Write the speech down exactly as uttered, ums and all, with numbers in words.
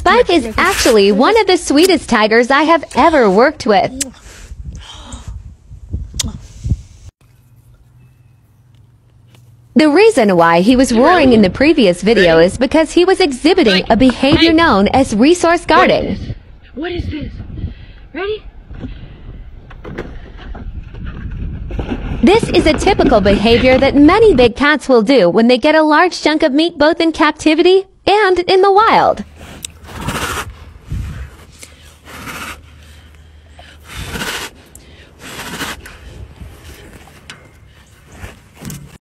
Spike is actually one of the sweetest tigers I have ever worked with. The reason why he was roaring in the previous video is because he was exhibiting a behavior known as resource guarding. What is this? Ready? This is a typical behavior that many big cats will do when they get a large chunk of meat both in captivity and in the wild.